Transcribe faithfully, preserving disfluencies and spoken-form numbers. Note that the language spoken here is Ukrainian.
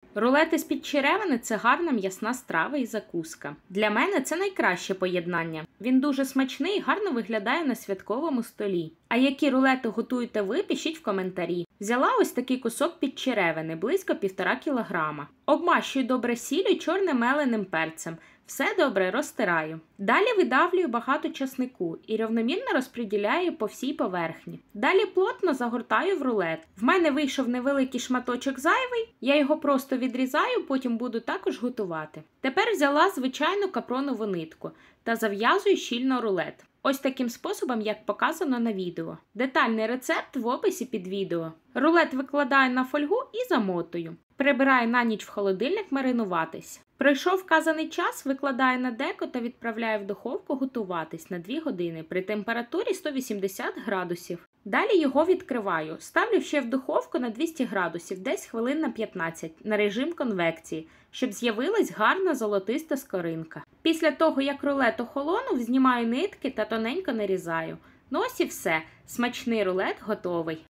Рулети з-під черевини – це гарна м'ясна страва і закуска. Для мене це найкраще поєднання. Він дуже смачний і гарно виглядає на святковому столі. А які рулети готуєте ви, пишіть в коментарі. Взяла ось такий кусок під черевини, близько півтора кілограма. Обмащую добре сіллю і чорним меленим перцем. Все добре розтираю. Далі видавлюю багато часнику і рівномірно розподіляю по всій поверхні. Далі плотно загортаю в рулет. В мене вийшов невеликий шматочок зайвий, я його просто відрізаю, потім буду також готувати. Тепер взяла звичайну капронову нитку та зав'язую щільно рулет. Ось таким способом, як показано на відео. Детальний рецепт в описі під відео. Рулет викладаю на фольгу і замотую. Прибираю на ніч в холодильник маринуватись. Пройшов вказаний час, викладаю на деко та відправляю в духовку готуватись на дві години при температурі сто вісімдесят градусів. Далі його відкриваю. Ставлю ще в духовку на двісті градусів, десь хвилин на п'ятнадцять, на режим конвекції, щоб з'явилась гарна золотиста скоринка. Після того, як рулет охолонув, знімаю нитки та тоненько нарізаю. Ну ось і все. Смачний рулет готовий.